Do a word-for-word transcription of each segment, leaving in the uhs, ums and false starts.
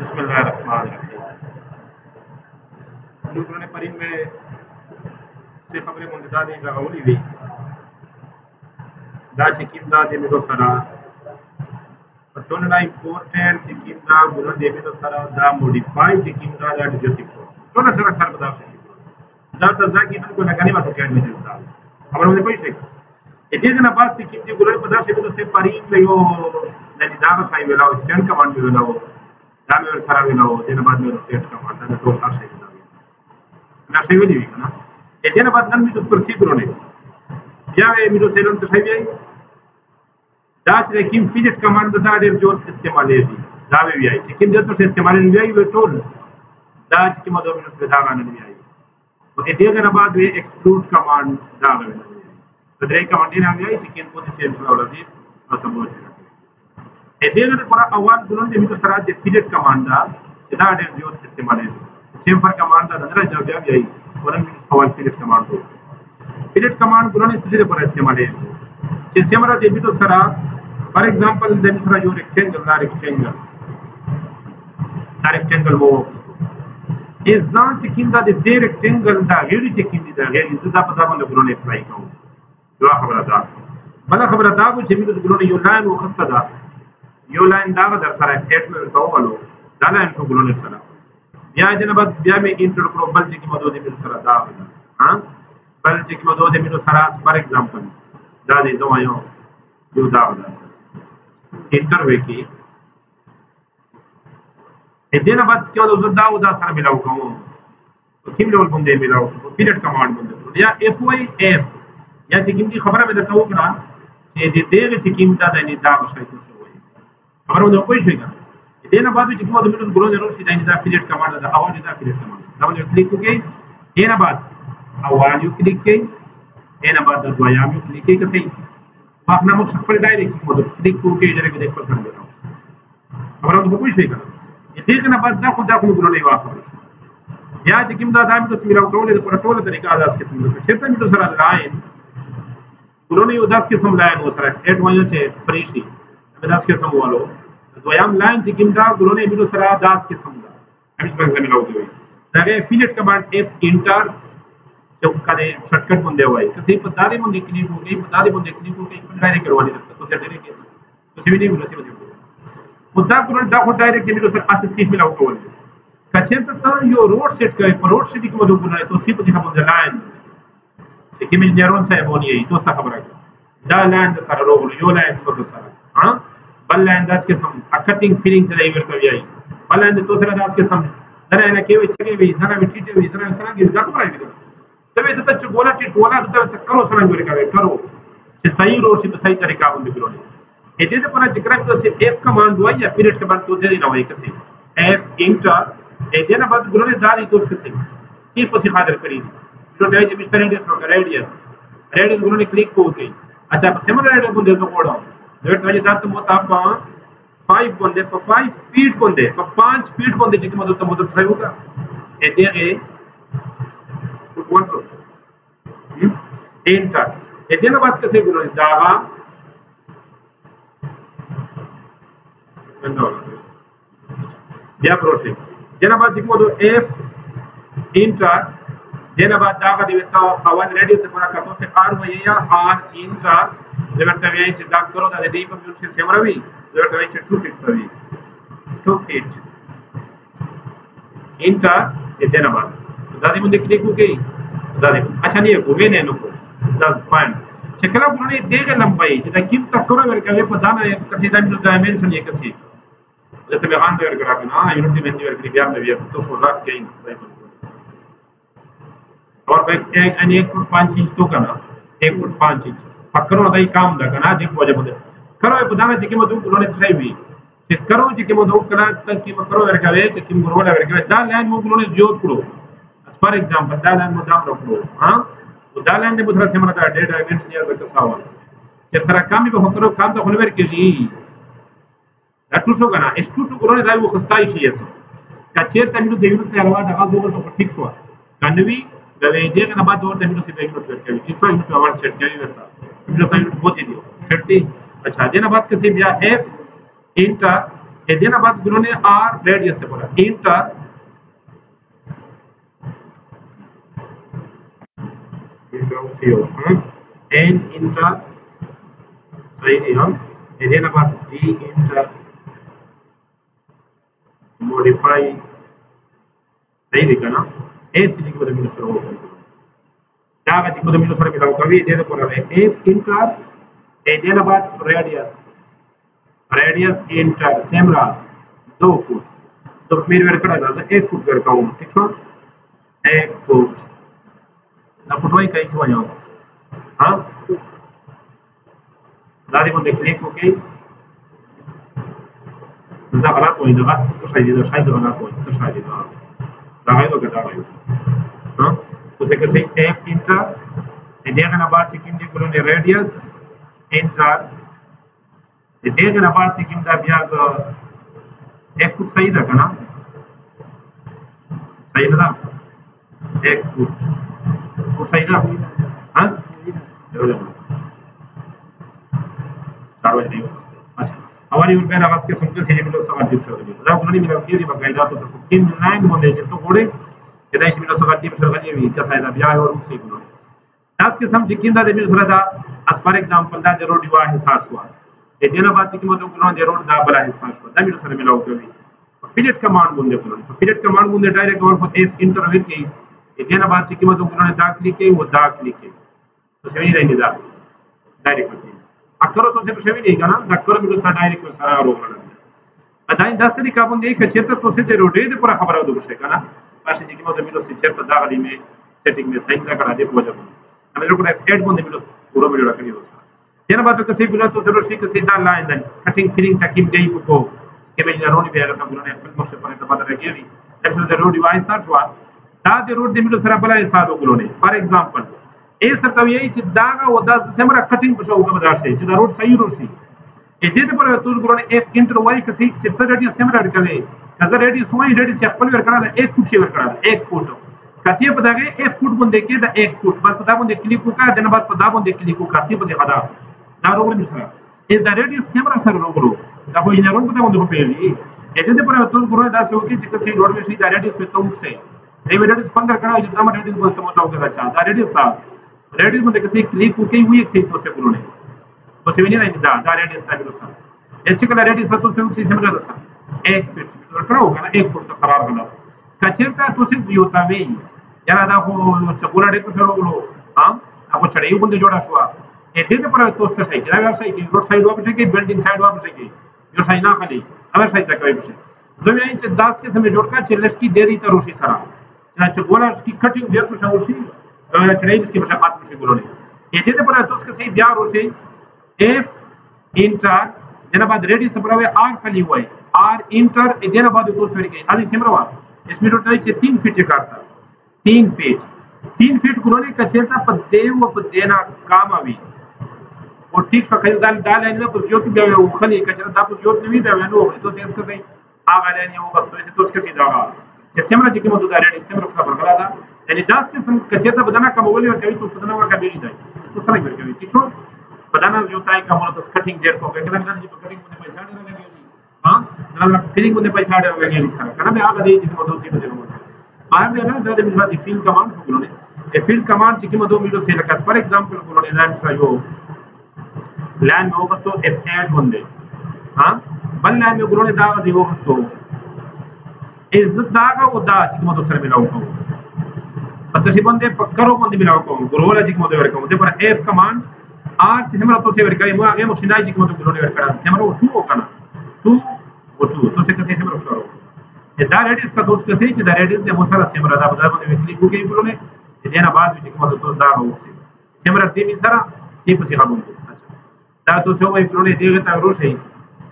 बिस्मिल्लाहिर्रहमानिर्रहीम। लोगों ने परिन में से खबरें मुंतदा दी जगहोली हुई दा चिकिम दा दे मेरो सरा पटोना इंपॉर्टेंट चिकिम दा गुना दे मेरो सरा दा मॉडिफाई चिकिम दा दा डिजिटिव तो ना सरा सर बता से दा दा दा की बिल्कुल लगाने वाला क्या में दा खबर मुझे कोई से इतने दिन बाद चिकिम दी गुना पता से तो से परिन में यो नहीं दा का साई वेला स्टैंड कमांड में वेला दा में सरा वेला दिन बाद में रोटेट कमांड दा तो का साई वेला ना साई वेली ना इतने बाद नन में पर सी गुना या मेरो सेलन तो साई आई دا چې کوم فیلټ کمانډ دا ډېر جوړ استعمالېږي دا وی وی چې کوم ځای ته استعمالېږي وی ټول دا چې کومه د موږ په دا باندې وی او دې دغه نه بعد وی ایکسکلود کمانډ دا وی د درې کمانډ نه وی چې کوم پوزیشن څو ولري او سمول دې دغه پر اول ګلون د موږ سره د فیلټ کمانډ دا دا ډېر جوړ استعمالېږي چیمفر کمانډ دا نه راځي بیا وی ورن اول فیلټ کمانډ فیلټ کمانډ ګلون څه پر استعمالېږي چې سیمرا د موږ سره For example, then for your rectangle, that rectangle, that rectangle move is not checking that the rectangle, the really checking the really to the Padawan the Grone apply count. You are Habrada. Bala Habrada, which is the Grone, you line or Hustada, you line Dava, that's a Etler Tawalo, Dana and Shogulone Sala. Yajanabad Yame intro pro Baltikimodo de Misarada. Huh? Baltikimodo de Misaras, for example, that is Oyo, you Dava. इंटरवे की इतने ना बात क्या उधर दाव उधर सारा मिलाओ कहूँ तो किम लेवल बंदे मिलाओ तो फिलेट कमांड बंदे या एफ वाई एफ या चिकिम की खबर में देखता हूँ कि ना ये देर चिकिम दादा नहीं दाव शायद कुछ हुए खबर में कोई चीज़ का इतने ना बात भी चिकिम वाले मिलों गुलों जरूर सीधा नहीं दाव फिलेट कमांड दादा आवाज़ दाव फिलेट कमांड दाव जो क्लिक हो गई ये ना बात आवाज़ यू क्लिक की ये ना बात दवाया यू क्लिक की कैसे अपना मुझ पर डायरेक्ट मतलब क्लिक करके इधर के देख पर समझ रहा हूं खबर तो कोई सही कर ये देखना बाद दा खुदा को गुलो नहीं वापस या चिकिम दा दाम तो मिलाओ टोले तो टोले तरीका आदास के समझ क्षेत्र में तो सर लाइन गुलो नहीं उदास के सम लाइन वो सर एट वन छे फ्री सी उदास के सम वालो तो याम लाइन चिकिम दा गुलो नहीं मिलो सर दास के सम दा हम इस पर मिलाओ दे लगे फिलेट कमांड एफ इंटर जब करे शॉर्टकट बंदे हुए किसी पता दे बंदे क्लिक हो गई पता दे बंदे क्लिक हो गई डायरेक्ट करवानी लगता तो सेट डायरेक्ट तो भी नहीं बोला से खुदा को दा को डायरेक्ट के सर आसे सीट मिलाओ को कछे तो यो रोड सेट करे पर रोड सेट की मदद बनाए तो सी पति हम लाइन देखिए मैं नेरोन से बोनी है तो सा खबर है दा लाइन सर रोड यो लाइन सो तो सर हां बल लाइन दास के सम कटिंग फीलिंग चले करता भी आई बल लाइन तो सर दास के सम दरा है के वे चगे भी सर भी चीटे भी सर सर की दा खबर है तबे तो तच गोला टी टोला तो करो सना गोले का करो कि सही रोड से सही तरीका बंद करो इतने तो पर जिक्र तो से एफ कमांड हुआ या फिलेट कमांड तो दे देना होई कैसे एफ इंटर इतने ना बाद गुलो ने दादी तो उसके से सी पर से हाजिर करी जो दे जे मिस्टर रेडियस रो रेडियस रेडियस गुलो ने क्लिक हो गई अच्छा सिमिलर रेडियस बंदे तो कोड जो तो जे दात मोता पा पाँच बंदे पर पाँच स्पीड बंदे पर पाँच स्पीड बंदे जितने मदद तो मदद सही होगा इतने वन एंटर इतने ना बात कैसे गुलो ने दागा या प्रोसेस जेना बात जिको दो एफ इंटर जेना बात दागा दिवता आवाज रेडी तो पूरा करतो से आर वही या आर इंटर जब तक ये चिंता करो दा डी पर यूज से कैमरा भी जब तक ये टू फीट पर भी टू फीट इंटर ये जेना बात दादी मुझे क्लिक हो गई दादी अच्छा नहीं है घूमे ने नको दस पॉइंट चकला पुराने देगा लंबाई जितना किम तक करो मेरे कहे पता ना कैसे दाम जो डायमेंशन ये कैसे जब तक आंदो कर रहा ना यूनिटी में दिवर के बियार में भी तो फोजाक के और एक एक एक फुट पाँच इंच तो करना एक फुट पाँच इंच पकड़ो दाई काम दा करना देख वजह बोले करो ये पता ना जिके मधु उन्होंने सही भी कि करो जिके मधु करा तक की करो मेरे कहे कि मुरो वाला मेरे कहे दा लाइन मु उन्होंने जोर करो फॉर एग्जांपल दा लाइन मु दाम रखो हां तो दा लाइन दे मुद्रा से मना दा डेटा डायमेंशन या तक सावा के सारा काम भी करो काम तो होने मेरे के जी Datu so kana estu tu korone dai wo khastai shi yeso kacher tamilu devinu te alwa daga do to tik so kanwi da ve de kana ba do tamilu se devinu te kai tik so inu to awar set kai verta inu kai inu boti dio setti acha dena baat kase biya f enter ए देना बाद ګلونه R radius ته پورا انټر interview एन enter सही नहीं हम ये ना बात D inter modify सही लिखा ना ए सी लिखो तो मिलो सर हो क्या का चिको तो मिलो सर मिलाओ कभी दे दो पूरा एफ इंटर ए दे ना बात रेडियस रेडियस इंटर सेम रहा दो फुट तो मेरे वेर कड़ा था एक फुट कर का हूं ठीक है एक फुट ना फुटवाई कहीं छुआ जाओ हाँ दादी को देख ले ओके ده غلط وای ده غلط تو شاید ده شاید غلط وای تو شاید ده ده غیر وکړه دا وای ها تو څه کوي اف انټر دغه نه بعد چې کوم دی ګلونه ریډیوس انټر دغه نه بعد چې کوم دا بیا د एक फुट सही ده کنه सही ده एक फुट वो सही ده ها ضروري अच्छा हमारी उन पे आवाज के सुनकर से मिलो सवाल दिप चोरी दा उन्होंने मिला के जी बकायदा तो किन लाइन बोले जे तो गोड़े के दाइश मिलो सवाल दिप चोरी भी क्या फायदा बिया और उसे गुलो आज के सम जिकिंदा दे मिलो सरादा as for example दा de road हुआ हिसाब हुआ ये देना बात कि मतलब गुलो de road दा बला हिसाब हुआ दा मिलो सर मिलाओ के भी फिलेट कमांड बोले गुलो तो फिलेट कमांड बोले डायरेक्ट और एफ इंटरव्यू के ये देना बात कि मतलब गुलो ने दा क्लिक के वो दा क्लिक के तो सही नहीं दा डायरेक्ट अकरो तो से कुछ भी नहीं करना दक्कर में तो डायरेक्ट में सारा रोक रहा है अदाइन दस तरीका बंदे एक क्षेत्र तो से रोडे दे पूरा खबर हो दो से करना पास जी की मतलब मिलो से क्षेत्र दागली में सेटिंग में सही का करा दे पहुंच हम लोग को एड बंदे मिलो पूरा वीडियो रखनी हो तेरा बात कैसे बिना तो जरूर सी कैसे दा line then cutting filling checking दे को के में रोड भी अगर तुम ने फिल्म से पर तो पता रह गई जब से रोड डिवाइस सर्च हुआ दा दे रोड दे मिलो सरा बला हिसाब हो ने फॉर एग्जांपल ए सरता यही چې داغه و دا سمره کټینګ په شو غو داسې چې دا روډ صحیح روشي ا دې ته پر ټول ګرونه اف انټر وای کسي چې تر ریډي سمره اډکوي کزه ریډي سوای ریډي چې خپل ور کړه دا एक فوټ ور کړه एक فوټ کته په داګه एक فوټ باندې کې دا एक فوټ بس په دا باندې کلیک وکړه دنه بعد په دا باندې کلیک وکړه چې په دې خدا دا روغ نشره ا دا ریډي سمره سره روغلو دا خو یې نه روغ په دا باندې په پیږي ا دې پر ټول ګرونه دا څه وکړي چې کسي روډ مې شي دا ریډي څه ته وکړي دې ریډي څنګه کړه چې دا ریډي په ته مو تاو کې راځه دا ریډي ستا रेडियस में कैसे क्लिक होके हुई एक से तो से बोलने तो से नहीं दा दा रेडियस था बिल्कुल ऐसे कलर रेडियस तो से उसी से मिला था एक फीट करा होगा ना एक फुट तो खराब गला कचरता तो से होता वे यार दा को चकोला डे को चलो बोलो हां आपको चढ़ाई बंदे जोड़ा हुआ ए दे पर तो उसका साइड है व्यवसाय की रोड साइड वापस की बिल्डिंग साइड वापस की जो साइड ना खाली अगर साइड तक वापस जमीन इंच दस के समय जोड़ का चिल्लस की देरी तो रोशी सारा चाहे चकोला की कटिंग देर को शौसी चढ़ाई इसके बस हाथ में से बोलोने ये देते पर तो उसका सही ब्याह रोसे एफ इंटर देना बाद रेडियस पर हुए आर खाली हुआ है आर इंटर देना बाद तो फिर के आदि सिमरवा इसमें जो है तीन फीट करता तीन फीट तीन फीट गुलोने का चेता पर देव व देना काम आवी और ठीक फकल दाल दाल है ना पर जो भी वो खाली का चेता पर जो नहीं है वो तो इसका सही आगा लेने होगा तो इसे तो उसके सीधा ये सिमरा जी की मदद आ रही है सिमरा का बरकला था यानी दास के सम कचेता बदना कमवली और कभी तो बदना का बेजी जाए तो सर कर कभी ठीक हो बदना जो ताई का मोला तो कटिंग देर को कहला ना जी कटिंग में पैसा नहीं लगेगी हां जरा फीलिंग में पैसा आ लगेगी सर करना मैं आगे जी मदद से बजे आर में ना जरा मिला दी फील्ड कमांड को बोलने ए फील्ड कमांड जी की मदद मिलो से लगा फॉर एग्जांपल बोलने लैंड फ्रायो लैंड में होगा तो एफ ऐड बंदे हां बल लैंड में बोलने दागा जी होगा तो इज्जत दागा वो दा जी की मदद से मिलाओ को पत्तसी बंदे पक्करो बंदे मिलाओ को गुरोला जी की मदद वर्क को पर एफ कमांड आर से हमरा तो से वर्क मो आगे मशीनाई जी की मदद गुरोने वर्क करा हमरा टू होगा ना टू वो टू तो से कैसे हमरा करो ये दा रेडियस का दोस्त कैसे कि दा रेडियस दे मोसारा से हमरा दा बदा बंदे क्लिक हो गई गुरोने ये देना बाद जी की मदद तो दा हो से हमरा टीम सारा सी पसी का बंदे अच्छा दा तो से वही गुरोने देगा ता रोश है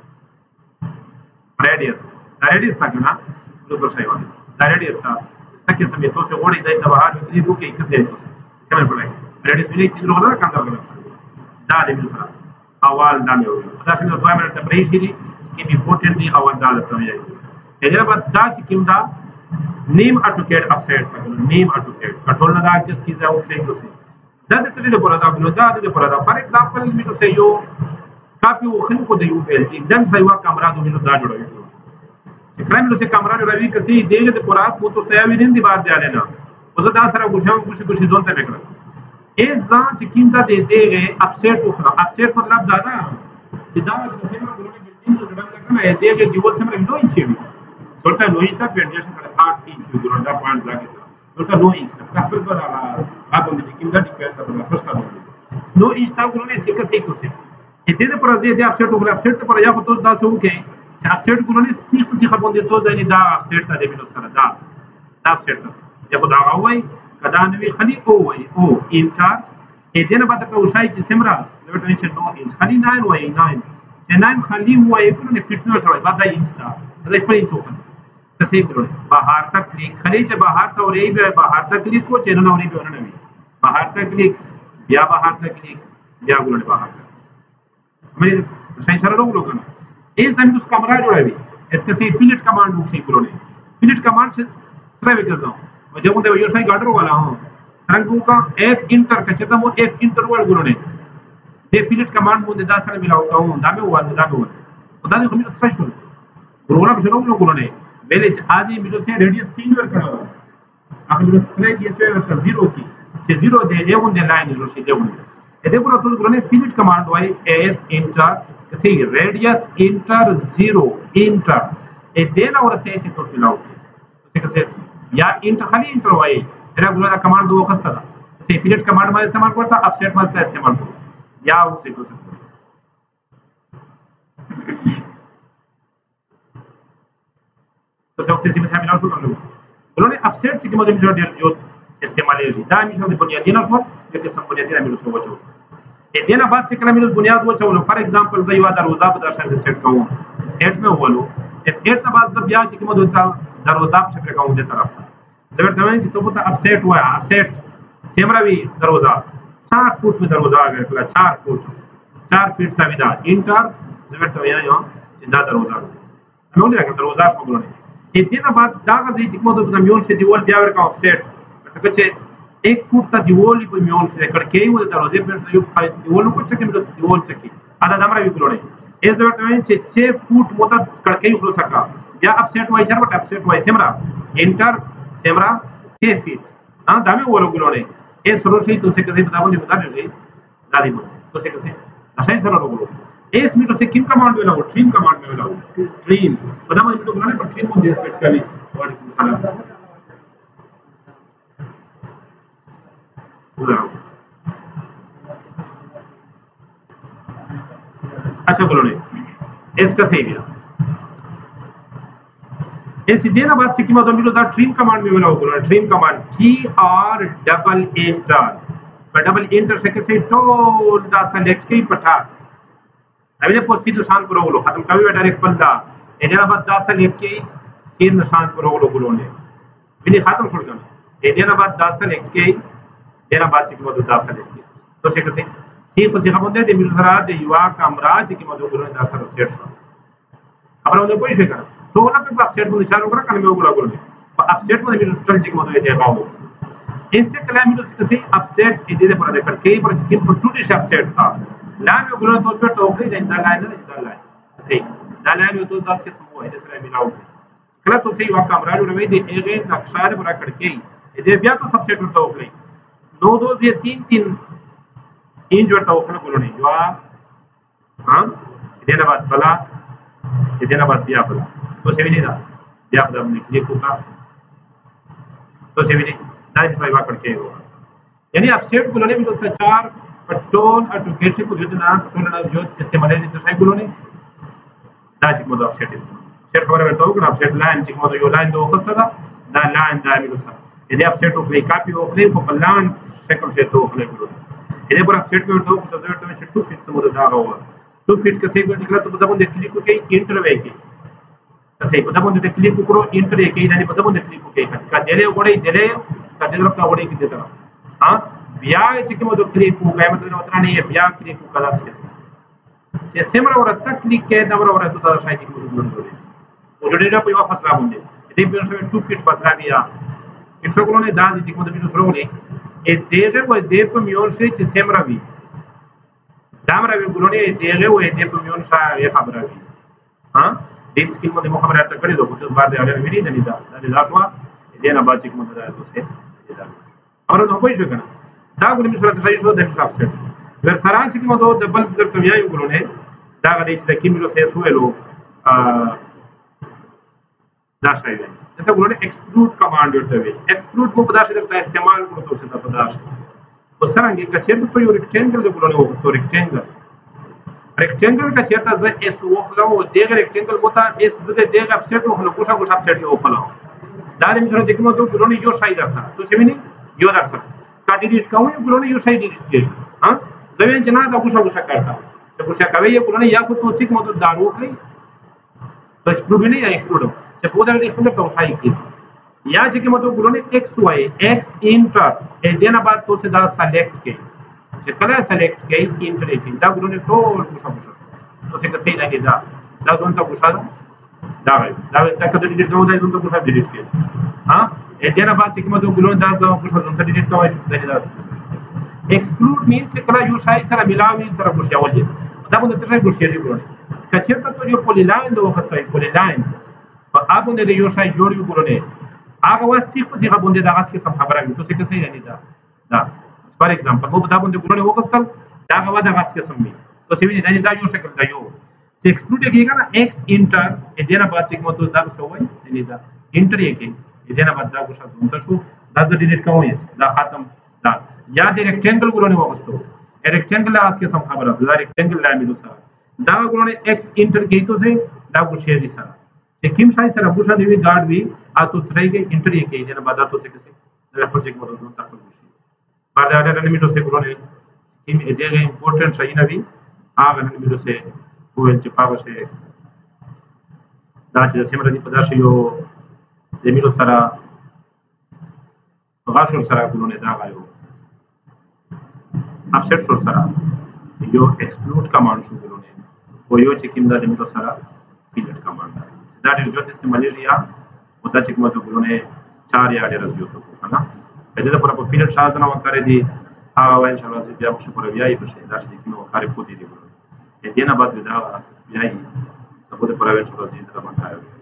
रेडियस दा रेडियस था ना तो सही बात दा रेडियस था तक समय तो से ओडी दाई तबाहर में को के कैसे समय पड़े रेडियस मिले तीन लोग ना काम कर दा दे मिल खरा अवाल दा में हो दा से दो मिनट तक रही थी कि इंपॉर्टेंटली अवाल दा तो है इधर बाद दा किम दा name advocate offset name advocate control ना दा की जाओ से तो से दा दे तो पर दा दा दे पर दा फॉर एग्जांपल मी तो से यो काफी वो खन को दे यू एकदम सही वा कैमरा दो जो दा जोड़ो کله مې چې کمره راوي کسي دیګه د قرات مو ته تیاوی نه دی بار دی نه او زه دا سره ګوښه ګوښه ګوښه ځون ته وکړم اس ځان چې کیمتا دې دیګه اپسیټ وکړه اپسیټ مطلب دا دا چې دا چې څنګه ګورې بلډینګ جوړه کنه دیګه دیول څنګه نو انچ وي څلته نو انچ ته پېډجن کړه آठ انچ ګورې دا پوینټ لاګي څلته نو انچ ته خپل په هغه هغه چې کیمتا دې پېډ ته فرست نو انچ تا ګورې څه څه کوي دې دې پر دې دې اپسیټ وکړه اپسیټ پر یا خو ته دا څه وکړي چې اپسیټ ګورې سیخ په څه باندې ته ځای دا اپسیټ ته دې بنو سره دا دا اپسیټ یا خو دا وای کدا نوې خلی او وای او انټر دې دې نه پته کوشای چې سمرا لوټ چې نو انچ خلی نه وای نه چې نه خلی وای په نه فټنس وای بعد انچ دا دې په انچ وکړه څه کړو بهر تک کلیک خلی چې بهر ته ورې به بهر تک کلیک کو چې نه ورې به نه وي بهر تک کلیک بیا بهر تک کلیک بیا ګورې بهر مې شای سره ورو کنه اس د موږ کیمرا جوړوي اس کې سي فیلټ کمانډ وو شي کولونه فیلټ کمانډ څه څه وکړم مجھے کو یو شای گاډر والا ہوں څنګه کا اف انټر کچې ته مو اف انټر ور ګورونه دې فیلټ کمانډ مو د دا سره ملاو کوم دا مې وایي دا مې وایي خدای دې کومه څه شو پروګرام شروع نو ګورونه مېلې چې ادي مې سه ریډیوس تین ور کړو هغه مې ترې کې څه ور زیرو کې چې زیرو دې یو دې لاین ورو شي دې ونه دې په ټول ګورونه فیلټ کمانډ وایي اف انټر کسي ریډیوس انټر زیرو انټر دې دې نو ورسته یې څه ملاو څه څه یا انټر خلی انټر وای دا ګوره دا کمانډ دوه خسته ده سی فیلټ کمانډ ما استعمال کرتا اپسیټ ما استعمال کرو یا و څه کوته تو څه څه مثلا میناو شو کړو ګوره اپسیټ چې کومه د ډیر جو استعمالي دا میشه د بنیادی نه شو چې سم بنیادی نه میشه وچو دې نه بعد چې کله میشه بنیاد وچو فار ایگزامپل دا یو دروازه په داسې سیټ کوم اټ مې ولو اف اټ نه بعد بیا چې کومه دوتا دروازه په شکل کوم دې طرف زبر دوی چې ته ته اپسیټ وای اپسیټ سیمراوی دروازه चार फुट में दरवाजा आ गया चार फुट चार फीट था विदा इंटर زبر ته یا یو چې دا دروازه نو نه دا دروازه شو ګورنه دې دې بعد دا غزي چې کومه د میون سے دیوال بیا ورکا اپسیټ ته چې एक फुट ته دیوال په میون سے کړکې و د دروازې په یو دیوال کو چې کوم دیوال چکی ادا دمر وی ګورنه ای زبر ته چې छह फुट موته کړکې خو سکا یا اپسیټ وای چر بٹ اپسیټ وای سیمرا انټر سیمرا छह फीट हाँ दामे वो लोग लोने ये सरो से तो से कैसे बताओ नहीं बता रहे दादी बोल तो से कैसे असाई सरो लोग लोग एस में तो से किन कमांड में लाओ ट्रीम कमांड में लाओ ट्रीम बताओ इन लोग लोने पर ट्रीम को दे सेट कर ली वालेकुम सलाम अच्छा बोलो ने इसका सही है इस देना बात से कीमत मिलो दा ट्रिम कमांड में मिला होगा trim command T R double enter पर डबल एंटर से कैसे टोल दा सेलेक्ट की पठा अभी पोस्ट फिर निशान करो लो खत्म कभी डायरेक्ट बंदा ए देना बात दा सेलेक्ट की फिर निशान करो लो बोलो ने बिनी खत्म छोड़ गया ए देना बात दा सेलेक्ट की देना बात से कीमत दा सेलेक्ट की तो से कैसे सी को से हम दे मिलो जरा दे युवा कमरा से कीमत बोलो दा सर सेट खबर होने कोई से कर तो ना पे अपसेट में चालू करा कल में बोला बोल में अपसेट में मेरे स्ट्रक्चर के मतलब ये बाबू इससे कला में तो से अपसेट इधर पर देखकर कई पर स्किन पर टू डिश अपसेट था लाइन में बोला तो पे टोकरी इंदा लाइन है इंदा लाइन सही दा लाइन में तो दस के समूह है जैसे मिलाओ कला तो सही वाका अमराज और वे दे एक नक्शा है बड़ा करके इधर भी तो सबसेट होता हो गई दो दो ये तीन तीन इन जो टोकरी बोलो नहीं जो हां इधर बात भला इधर बात दिया भला तो से भी नहीं था या आप जब निकले कुका तो से भी नहीं नाइट फाइव आकर के होगा यानी अपसेट गुलोने भी तो चार पट्टोन और टुकेट को जो ना तो ना जो इस्तेमाल है तो सही गुलोने दाच को अपसेट इस्तेमाल सेट खबर है तो ना अपसेट लाइन चिक मो यो लाइन दो खस्ता था दा लाइन दा भी तो यदि अपसेट को प्ले कॉपी हो प्ले को लाइन सेकंड से तो प्ले गुलोने यदि पर अपसेट में तो कुछ तो में टू फीट तो मो दा होगा टू फीट का सही निकला तो मतलब देखली को के इंटरवे के सही पता बोलते थे क्लिक करो इंटर एक ही नहीं पता बोलते क्लिक को के का देले ओड़े देले का देले का ओड़े की देता हां बिया चिक मो क्लिक को गए मतलब उतना नहीं है बिया क्लिक को कलर से जे सेमरा और तक क्लिक के दबर और तो दादा शायद को बोल दो वो जो डेटा पे वापस ला बोंदे यदि भी उसमें टू फीट पतला दिया इंट्रो को ने दान चिक मो भी शुरू होने ए देगे वो दे पे मियोन से सेमरा भी दामरा भी गुलोने देगे वो दे पे मियोन सा ये खबर है हां دې سکیم باندې مو خبره ته کړې ده خو بعد یې اړه ویلې نه دا دا لاسوا دې نه بعد چې کوم دا دوسه دا اور نو پوي شو کنه دا ګورې مې سره صحیح شو د حساب سره ور سره چې کوم د بل څه تر یایو ګورونه دا غوډې چې د کیمرو سه سوېلو دا شای دی دا ګورونه ایکسکلود کمانډ ورته وي ایکسکلود کو په داسې د استعمال کړو ته څه په داسې وسرانګه کچې په یو ریکټنګل د ګورونه وو ریکټنګل ریکټنګل کا چیرته ز اس وخلو او دغه ریکټنګل وتا اس زده دغه اپسیټ وخلو کوشا کوشا اپسیټ وخلو دا د مثلا د کومو ته ګورونه یو شای درسه تو څه ویني یو درسه کا ډیلیټ کوو ګورونه یو شای ډیلیټ کیږي ها دا وین چې نه دا کوشا کوشا کړتا چې کوشا کوي یو ګورونه یا کو تو څه کومو ته دارو خلی تو ایکسکلود نه یا ایکسکلود چې په دا د خپل ته شای کیږي یا چې کومو ته ګورونه ایکس واي ایکس انټر ا دینه بعد تو څه دا سلیکټ کړي چې کله سلیکټ کړي انټر یې دا ګورونه ټول کوشا کوشا تو څه کوي دا دا دا ځون ته کوشا دا دا دا کله ډیلیټ نو دا ځون ته کوشا ډیلیټ کړي ها ا دینه بعد چې کومو ته ګورونه دا ځون کوشا ځون ته ډیلیټ کوي چې دا ایکسکلود مین چې کله یو شای سره ملاوي سره کوشاول دي دا باندې څه کوشاږي ګورونه کچېرته ته یو پولی لاین د وخت پولی لاین په هغه باندې یو شای جوړ یو ګورونه هغه واسي په ځای باندې دا غاښ کې سم خبره وي تو څه کوي یعنی دا دا فار ایگزامپل مو په دا باندې ګورونه وکستل دا هغه دا غاښ کې سم وي تو څه ویني دا یو شکل دا یو چې ایکسکلود کېږي نه ایکس انټر ا دې نه بعد چې کوم تو دا څه وایي یعنی دا انټر یې کې ا دې نه بعد دا کوشا زونته شو دا د ډیلیټ کوو دا ختم دا یا د ریکټنګل ګورونه وکستو ریکټنګل اس کې سم خبره دا ریکټنګل لاندې دوسه دا ګورونه ایکس انټر کې تو څه دا کوشي سره چې کوم شای سره کوشا دی وی ګارد وی اته ترای کې انټر یې کې دې نه بعد تو څه کې دا پروجیکټ مو ته تاسو کوشي بعد دا نه میټو څه ګورونه کوم دې امپورټنت شای نه وی هغه نه میټو څه کوول چې پاوه څه دا چې سیمره دی په داسې یو د میټو سره غاښور سره ګورونه دا غایو اپسیټ شو سره یو ایکسکلود کمانډ شو ګورونه او یو چې کوم دا د میټو سره فیلټ کمانډ دا ډېر جوړ استعمالېږي یا او دا چې کوم ته ګورونه چار یا ډېر زیات کو کنه د دې لپاره په فیلټ شازنه وکړې دي هغه ان شاء الله چې بیا مو شپه بیا یې په شي دا چې کوم کار کوي دي دې نه بعد دا بیا یې سبو د پرایویټ شو دي دا باندې